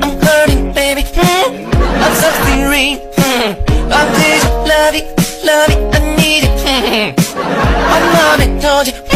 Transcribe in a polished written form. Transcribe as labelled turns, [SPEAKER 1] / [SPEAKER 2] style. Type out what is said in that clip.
[SPEAKER 1] I'm hurting, baby. I'm suffering. I need you, love it, I need it. My mama told you.